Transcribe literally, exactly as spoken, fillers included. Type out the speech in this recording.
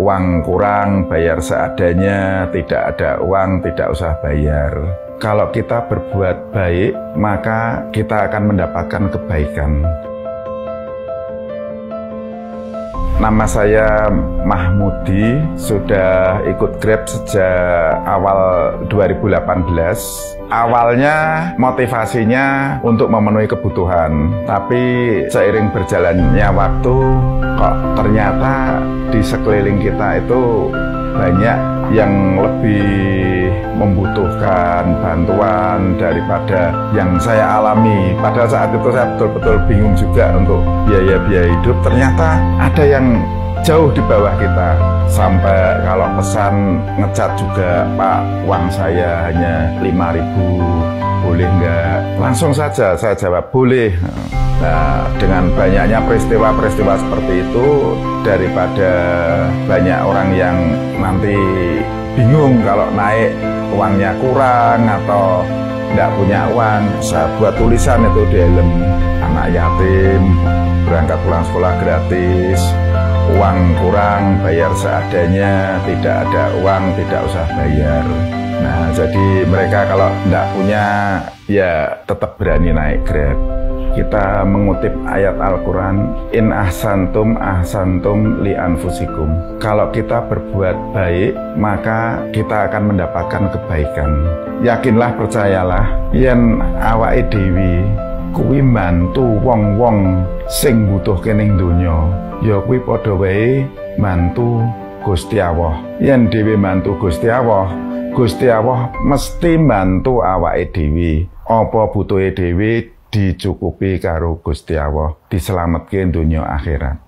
uang kurang, bayar seadanya, tidak ada uang, tidak usah bayar. Kalau kita berbuat baik, maka kita akan mendapatkan kebaikan. Nama saya Mahmudi, sudah ikut Grab sejak awal dua ribu delapan belas. Awalnya motivasinya untuk memenuhi kebutuhan, tapi seiring berjalannya waktu, kok ternyata di sekeliling kita itu banyak yang lebih membutuhkan bantuan daripada yang saya alami. Pada saat itu saya betul-betul bingung juga untuk biaya-biaya hidup. Ternyata ada yang jauh di bawah kita. Sampai kalau pesan ngecat juga, "Pak, uang saya hanya lima ribu, boleh nggak?" Langsung saja saya jawab, "Boleh." Nah, dengan banyaknya peristiwa-peristiwa seperti itu, daripada banyak orang yang nanti bingung kalau naik uangnya kurang atau tidak punya uang, saya buat tulisan itu di helm, "Anak yatim berangkat pulang sekolah gratis, uang kurang, bayar seadanya, tidak ada uang, tidak usah bayar." Nah, jadi mereka kalau tidak punya, ya tetap berani naik Grab. Kita mengutip ayat Al-Quran, "In ahsantum ahsantum li anfusikum." Kalau kita berbuat baik, maka kita akan mendapatkan kebaikan. Yakinlah, percayalah, yen awake dhewe kuwi bantu wong-wong sing butuhke ning donya, ya kuwi padha wae bantu Gusti Allah. Yen dhewe bantu Gusti Allah, Gusti Allah mesti bantu awake dhewe. Apa butuhe dhewe dicukupi karo Gusti Allah, diselametke dunya akhirat.